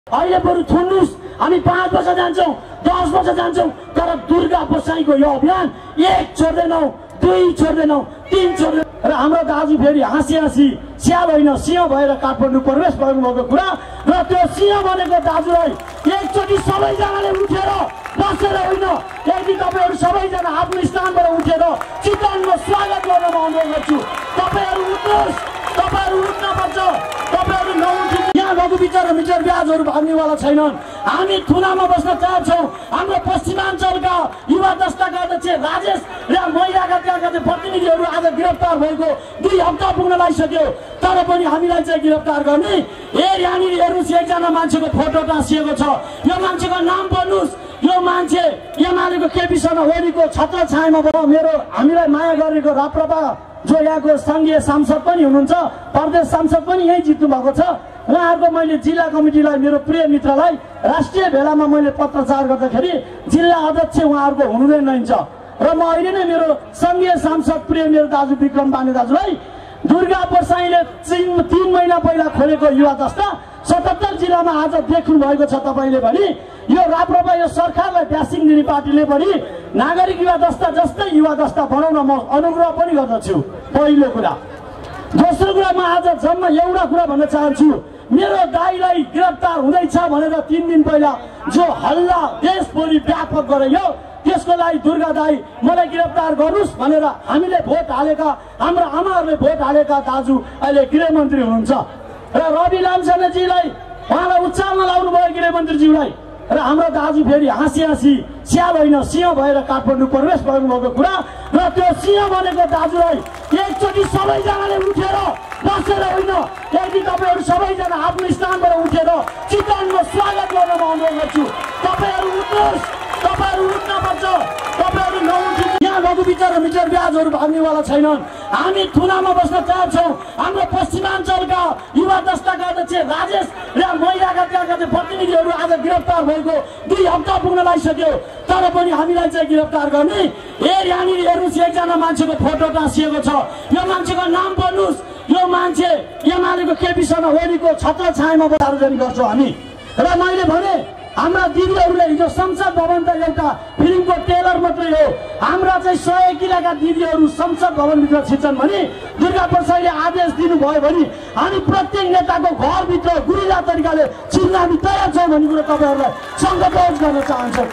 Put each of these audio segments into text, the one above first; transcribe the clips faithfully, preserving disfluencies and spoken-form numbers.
अहिले बरु थुन्नुस्, हामी पाँच वर्ष जान्छौँ, दस वर्ष जान्छौँ, तर दुर्गा प्रसाईको यो अभियान एक छोड्दैनौँ, दुई छोड्दैनौँ, तीन छोड्दैनौँ। र हाम्रो दाजु फेरि हाँसी हाँसी स्याल होइन सिंह भएर काठमाडौँ प्रवेश गर्नुभएको कुरा र त्यो सिंह भनेको दाजुलाई एकचोटि सबैजनाले उठेर बसेर होइन, यदि तपाईँहरू सबैजना आफ्नो स्थानबाट उठेर चितवनमा स्वागत गर्न म अनुरोध गर्छु। तपाईँहरू उठ्नुहोस्, तपाईँहरू उठ्नुपर्छ, तपाईँहरू नउठि यहाँ लघुविचार र मिटर ब्याजहरू भाग्नेवाला छैनन्। हामी थुनामा बस्न तयार छौँ। हाम्रो पश्चिमाञ्चलका युवा दस्ताका अध्यक्ष राजेश र महिलाका त्यहाँका प्रतिनिधिहरू आज गिरफ्तार भएको दुई हप्ता पुग्न लागिसक्यो, तर पनि हामीलाई चाहिँ गिरफ्तार गर्ने। ए यहाँनिर हेर्नुहोस्, एकजना मान्छेको फोटो टाँसिएको छ, यो मान्छेको नाम भन्नुहोस्। यो मान्छे एमालेको केपी शर्मा ओलीको छत्र छायामा मेरो हामीलाई माया गरेको राप्रपा जो यहाँको सङ्घीय सांसद पनि हुनुहुन्छ, प्रदेश सांसद पनि यहीँ जित्नु भएको छ। उहाँहरूको मैले जिल्ला कमिटीलाई, मेरो प्रिय मित्रलाई राष्ट्रिय भेलामा मैले पत्रचार गर्दाखेरि जिल्ला अध्यक्ष उहाँहरूको हुनु नै रहन्छ। र म अहिले नै मेरो सङ्घीय सांसद प्रिय मेरो दाजु विक्रम बाने दाजुलाई दुर्गा प्रसाईले तीन तीन महिना पहिला खोलेको युवा दस्ता सतहत्तर जिल्लामा आज देख्नु भएको छ तपाईँले भने यो राप्रपा यो सरकारलाई ब्यासिङ दिने पार्टीले पनि नागरिक युवा दस्ता जस्तै युवा दस्ता बनाउन म अनुग्रह पनि गर्दछु। पहिलो कुरा। दोस्रो कुरा, म आज जम्मा एउटा कुरा भन्न चाहन्छु। मेरो दाइलाई गिरफ्तार हुँदैछ भनेर तीन दिन पहिला जो हल्ला देशभरि व्यापक गरायो, त्यसको लागि दुर्गा दाई मलाई गिरफ्तार गर्नुहोस् भनेर हामीले भोट हालेका, हाम्रो आमाहरूले भोट हालेका दाजु अहिले गृहमन्त्री हुनुहुन्छ र रवि लामछानेजीलाई उहाँलाई उचाल्न लाउनु भयो गृहमन्त्रीज्यूलाई। र हाम्रो दाजु फेरि हाँसी हाँसी स्याल होइन सिंह भएर काठमाडौँ प्रवेश गर्नुभएको कुरा र त्यो सिंह भनेको दाजुलाई एकचोटि सबैजनाले उठेर बसेर होइन, यदि तपाईँहरू सबैजना आफ्नो स्थानबाट उठेर चितवनमा स्वागत गर्न म अनुरोध गर्छु। तपाईँहरू उठ्नुहोस्, तपाईँहरू उठ्नुपर्छ, तपाईँहरू नउठि यहाँ लघुविचार र मिटर ब्याजहरू भाग्नेवाला छैनन्। हामी थुनामा बस्न तयार छौँ। हाम्रो पश्चिमाञ्चलका युवा दस्ताका अध्यक्ष राजेश र महिलाका त्यहाँका प्रतिनिधिहरू आज गिरफ्तार भएको दुई हप्ता पुग्न लागिसक्यो, तर पनि हामीलाई चाहिँ गिरफ्तार गर्ने। ए यहाँनिर हेर्नुहोस्, एकजना मान्छेको फोटो टाँसिएको छ, यो मान्छेको नाम भन्नुहोस्। यो मान्छे एमालेको केपी शर्मा ओलीको छत्र छायामा सार्वजनिक गर्छौँ हामी। र मैले भने हाम्रा दिदीहरूले हिजो संसद भवन त एउटा फिल्मको ट्रेलर मात्रै हो, हाम्रा चाहिँ सय किलाका दिदीहरू संसद भवनभित्र छिर्छन् भने दुर्गा प्रसाईले आदेश दिनुभयो भने हामी प्रत्येक नेताको घरभित्र गुरिला तरिकाले छिर्न हामी तयार छौँ भन्ने कुरो तपाईँहरूलाई सङ्कल्प गर्न चाहन्छु।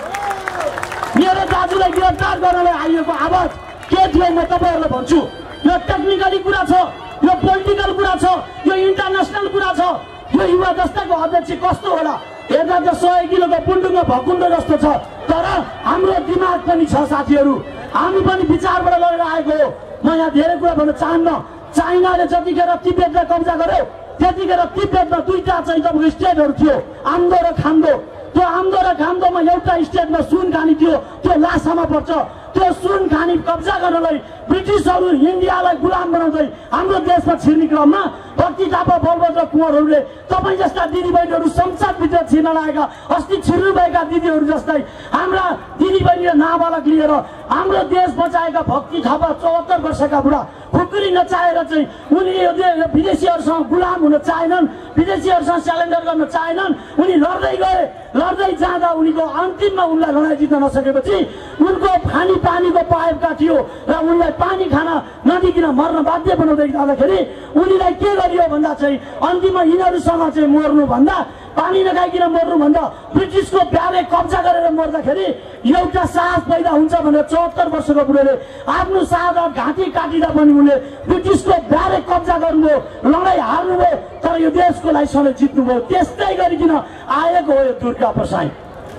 मेरो दाजुलाई गिरफ्तार गर्नलाई आइएको आवाज के थियो म तपाईँहरूलाई भन्छु। यो टेक्निकली कुरा छ, यो पोलिटिकल कुरा छ, यो इन्टरनेसनल कुरा छ। यो युवा दस्ताको अध्यक्ष कस्तो होला हेर्दा त सय किलोको पुण्डुङ्गो भकुण्डो जस्तो छ, तर हाम्रो दिमाग पनि छ साथीहरू। हामी पनि विचारबाट लगेर आएको हो। म यहाँ धेरै कुरा भन्न चाहन्न। चाइनाले जतिखेर तिब्बतलाई कब्जा गर्यो त्यतिखेर तिब्बतमा दुईटा चाहिँ तपाईँको स्टेटहरू थियो, आम्दो र खाम्दो। त्यो आम्दो र खाम्दोमा एउटा स्टेटमा सुन खानी थियो, त्यो लासामा पर्छ। त्यो सुन खानी कब्जा गर्नलाई ब्रिटिसहरू इन्डियालाई गुलाम बनाउँदै हाम्रो देशमा छिर्ने क्रममा भक्ति थापा बलभद्र कुँवरहरूले तपाईँ जस्ता दिदीबहिनीहरू संसदभित्र छिर्न लागेका, अस्ति छिर्नुभएका दिदीहरू जस्तै हाम्रा दिदीबहिनी र नाबालक लिएर हाम्रो देश बचाएका भक्ति थापा चौहत्तर वर्षका बुढा खुकुरी नचाहेर चाहिँ उनीहरूले विदेशीहरूसँग गुलाम हुन चाहेनन्, विदेशीहरूसँग स्यालेन्डर गर्न चाहेनन्। उनी लड्दै गए, लड्दै जाँदा उनीको अन्तिममा उनलाई लडाइँ जित्न नसकेपछि उनको खानी पानीको पाइप काटियो र उनलाई पानी खान नदिकन मर्न बाध्य बनाउँदै जाँदाखेरि उनीलाई के गरियो भन्दा चाहिँ अन्तिममा यिनीहरूसँग चाहिँ मर्नु भन्दा, पानी नखाइकन मर्नु भन्दा ब्रिटिसको ब्याले कब्जा गरेर मर्दाखेरि एउटा साहस पैदा हुन्छ भनेर चौहत्तर वर्षको बुढोले आफ्नो साहस घाँटी काटिँदा पनि उनले ब्रिटिसको ब्याले कब्जा गर्नुभयो, लडाइँ हार्नुभयो, तर यो देशको लागि सधैँ जित्नुभयो। त्यस्तै गरिकन आएको हो यो दुर्गा प्रसाई,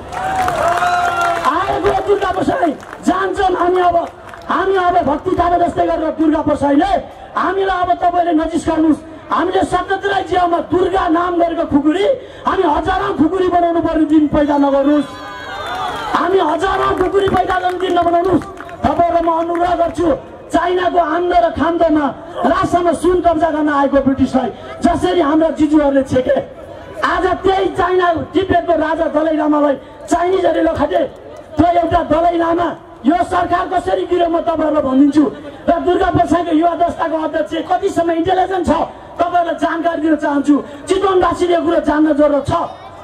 आएको हो दुर्गा प्रसाई। जान्छन् हामी अब, हामी अब भक्ति थापा जस्तै गरेर दुर्गा प्रसाईले हामीलाई अब तपाईँले नजिस्काउनुहोस्। हामीले सतहत्तरै जिल्लामा दुर्गा नाम गरेको खुकुरी हामी हजारौँ खुकुरी बनाउनु पर्ने दिन पैदा नगर्नुहोस्। हामी हजारौँ खुकुरी पैदा गर्ने दिन नबनाउनुहोस्। तपाईँहरूलाई म अनुरोध गर्छु, चाइनाको आम्दो र खाम्दोमा लासामा सुन कब्जा गर्न आएको ब्रिटिसलाई जसरी हाम्रा जिजुहरूले छेके, आज त्यही चाइना तिब्बतको राजा दलाई लामालाई चाइनिजहरूले लखटे। त्यो एउटा दलाई लामा यो सरकार कसरी गिर्यो म तपाईँहरूलाई भनिदिन्छु। र दुर्गा प्रसाईको युवा दस्ताको अध्यक्ष कतिसम्म इन्टेलिजेन्ट छ तपाईँहरूलाई जानकारी दिन चाहन्छु। चितवनवासीले यो कुरो जान्न जरुरत छ।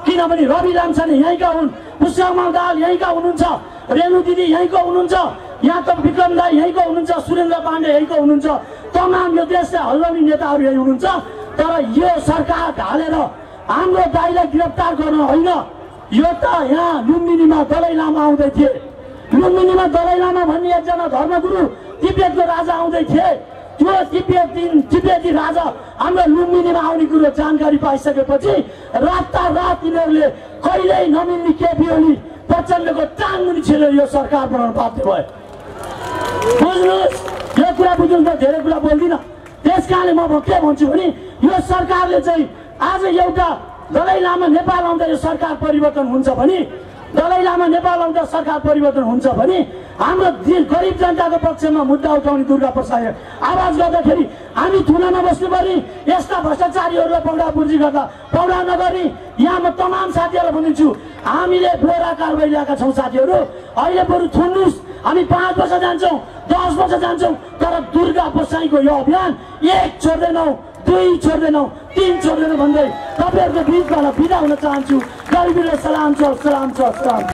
किनभने रवि लामछाने यहीँका हुन्, पुष्यकमल दाहाल यहीँका हुनुहुन्छ, रेणु दिदी यहीँको हुनुहुन्छ, यहाँ त विक्रम दाई यहीँको हुनुहुन्छ, सुरेन्द्र पाण्डे यहीँको हुनुहुन्छ, तमाम यो देशलाई हल्लाउने नेताहरू यही हुनुहुन्छ। तर यो सरकार ढालेर हाम्रो दाइलाई गिरफ्तार गर्न होइन, यो त यहाँ लुम्बिनीमा दलाई लामा आउँदै थिए, लुम्बिनीमा दलाई लामा भन्ने एकजना धर्मगुरु तिब्बतको राजा आउँदै थिए। त्यो तिब्बती तिब्बती राजा हाम्रो लुम्बिनीमा आउने कुरो जानकारी पाइसकेपछि रातारात यिनीहरूले कहिल्यै नमिल्ने केपी ओली प्रचण्डको टाङ मुनि छेलेर यो सरकार बनाउन बाध्य भयो। बुझ्नुहोस्, यो कुरा बुझ्नु त धेरै कुरा बोल्दिनँ। त्यस कारणले म के भन्छु भने यो सरकारले चाहिँ आज एउटा दलाई लामा नेपाल आउँदा यो सरकार परिवर्तन हुन्छ भने, दलाई लामा नेपाल आउँदा सरकार परिवर्तन हुन्छ भने हाम्रो गरिब जनताको पक्षमा मुद्दा उठाउने दुर्गा प्रसाद आवाज गर्दाखेरि हामी थुना नबस्नु पर्ने, यस्ता भ्रष्टाचारीहरूलाई पौडा पुर्जी गर्दा पौडा नगर्ने। यहाँ म तमाम साथीहरूलाई भनिदिन्छु, हामीले बोरा कारबाही ल्याएका छौँ साथीहरू, अहिले बरु थुन्नुहोस्, हामी पाँच वर्ष जान्छौँ, दस वर्ष जान्छौँ, तर दुर्गा प्रसाईको यो अभियान एक छोड्दैनौँ, दुई छोड्दैनौँ, तीन छोड्दैनौँ भन्दै तपाईँहरूको बिचबाट बिदा हुन चाहन्छु। गरिबीलाई सलाम छ, सलाम छ, सलाम।